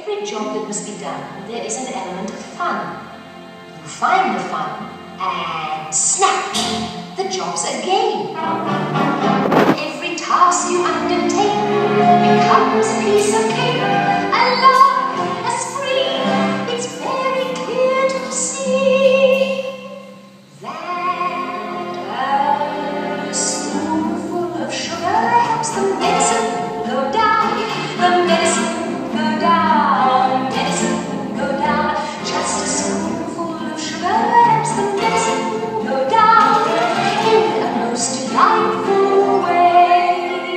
every job that must be done, there is an element of fun. You find the fun, and snap, the job's a game. Every task you undertake becomes a piece of cake, a laugh, a spree. It's very clear to see that a spoonful of sugar helps the medicine go down, the medicine go down, medicine go down. Just a spoonful of sugar helps the medicine go down in a most delightful way.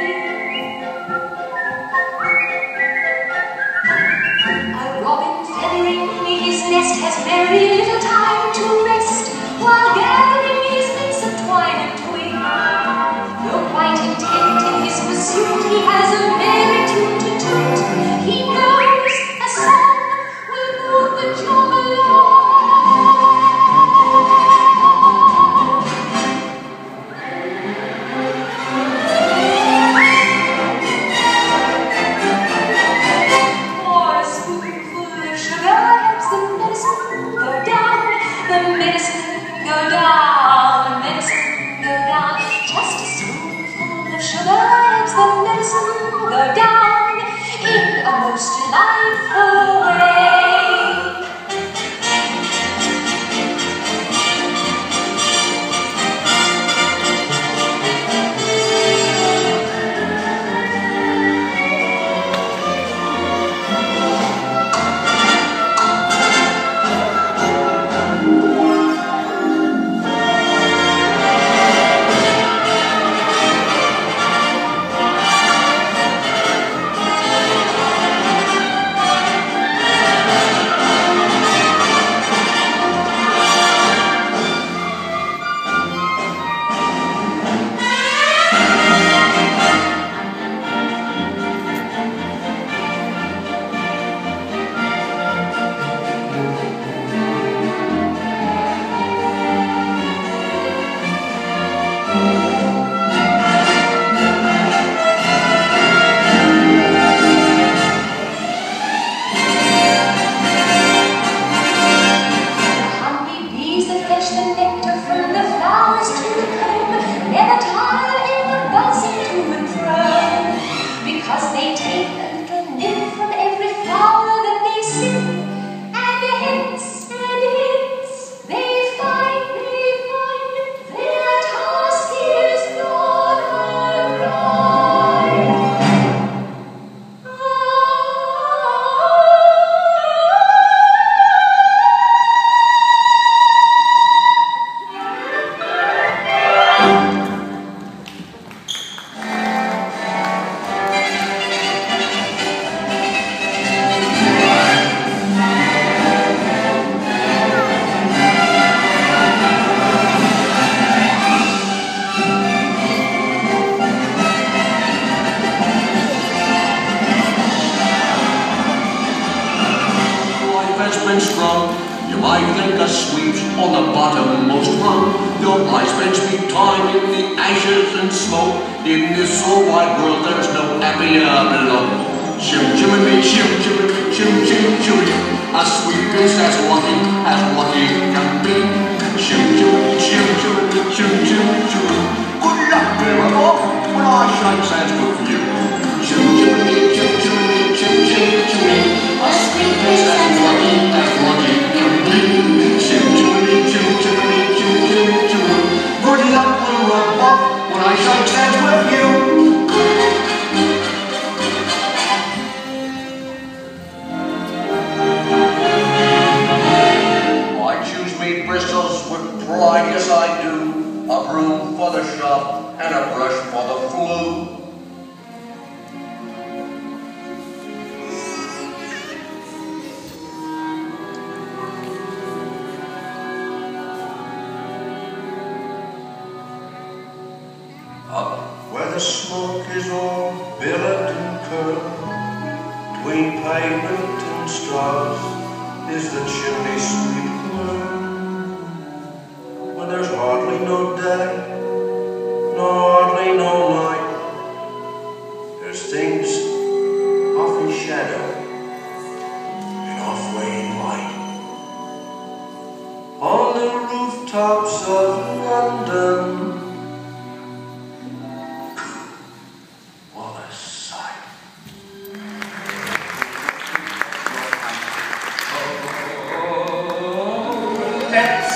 A robin feathering his nest has very little time to rest while gathering his bits of twine and twig. Though quite intent in his pursuit, he has a merry tune to toot. He knows a song will move the job along. For a spoonful of sugar helps the medicine go down, the medicine go down, the medicine go down. Just a spoonful of sugar helps the medicine go down in a most delightful way. You might think a sweep's on the bottommost rung. Your eye spends me time in the ashes and smoke. In this whole wide world there's no happier below. Shim jimmy, shim jimmy, shim shim jimmy. A sweep is as lucky can be. Shim jimmy, shim jimmy, shim shim jimmy. Good luck, miracle, when I shake hands with you. Shim jimmy, shim jimmy, shim shim jimmy. A sweep is as lucky can be. Shim jimmy, shim jimmy, shim shim jimmy. Good luck will rub off when I shake hands with you. Bristles with pride, yes I do. A broom for the shop and a brush for the flu. Up where the smoke is all billow and curled, between pavement and straws is the chimney sweep. When there's hardly no day, nor hardly no night, there's things off in shadow rooftops of London. What a sight. Let's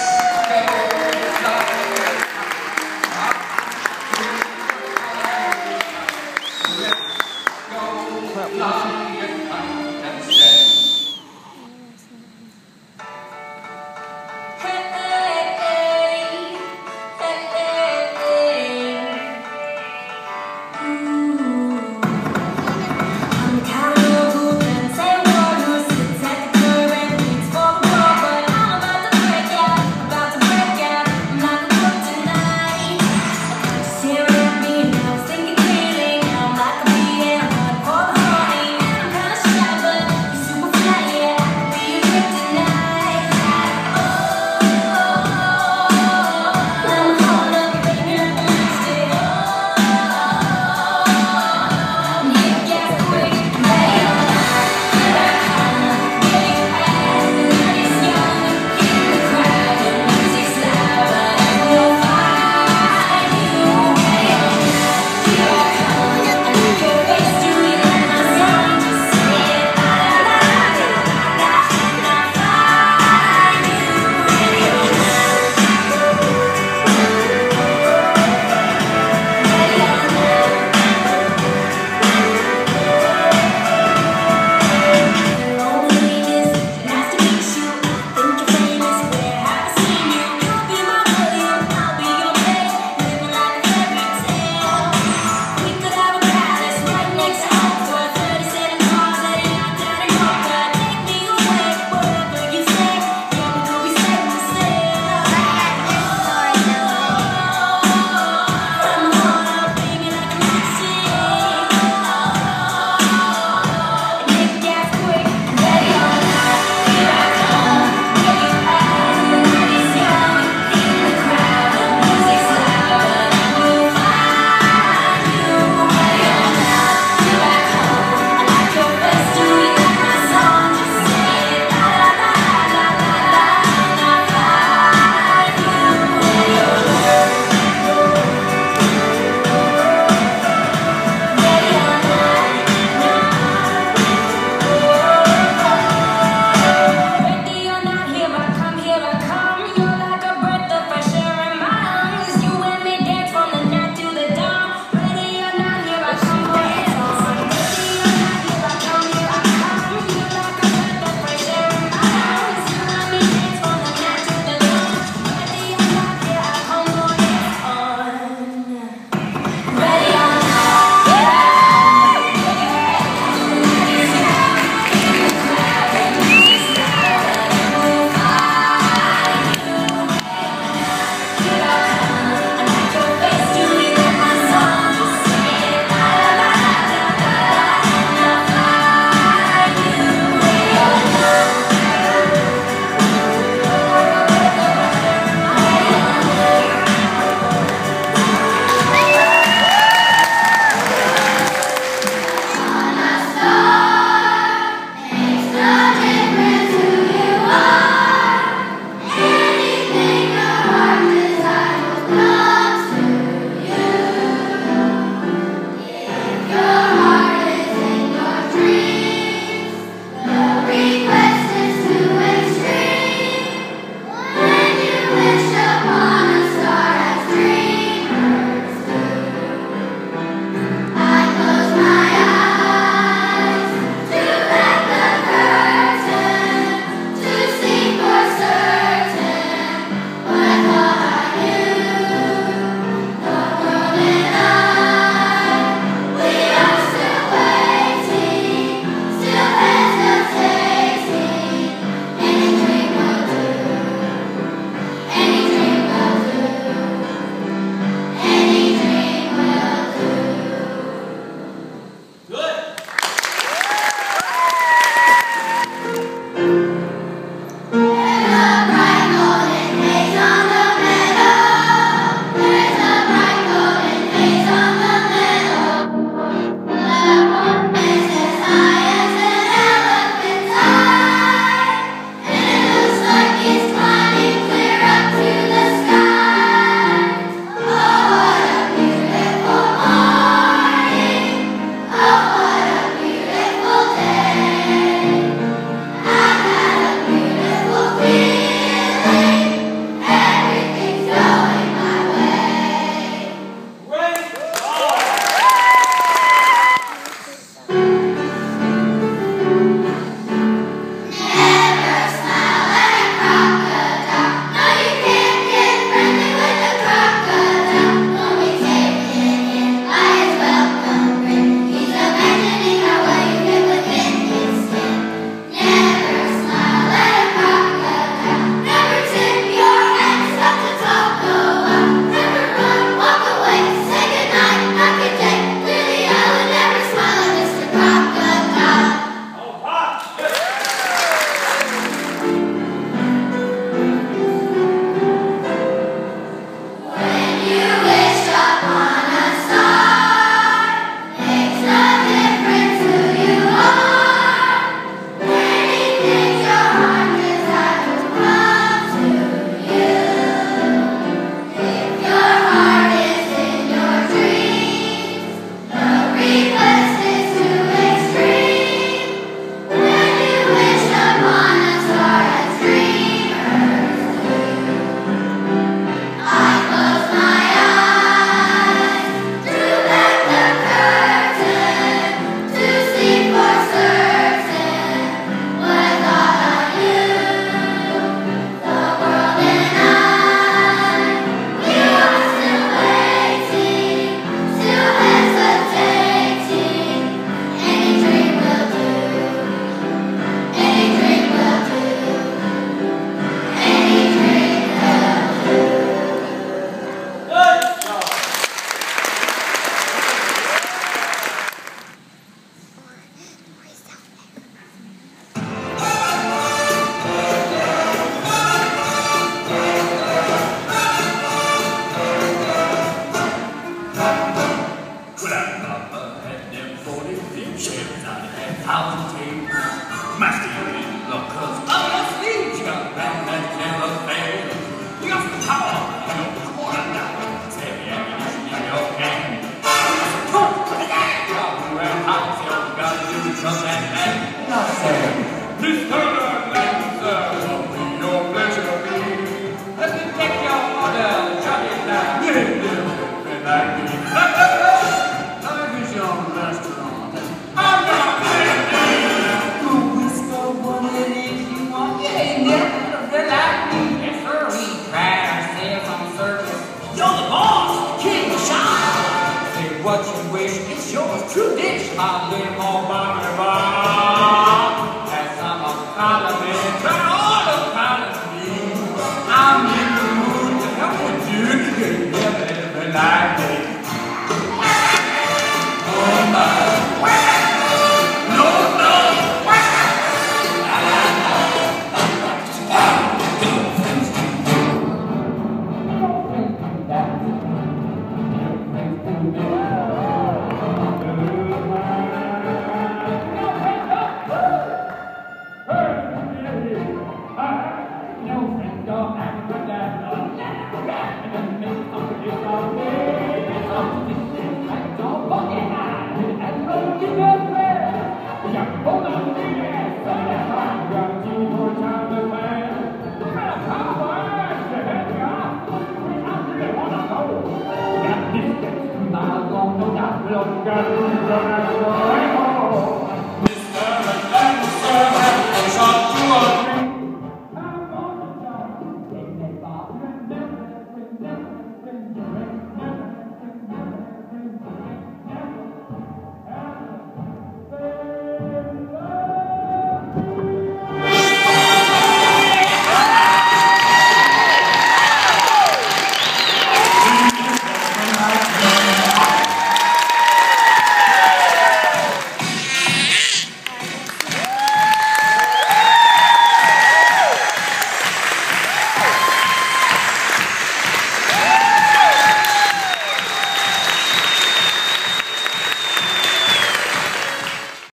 Mr.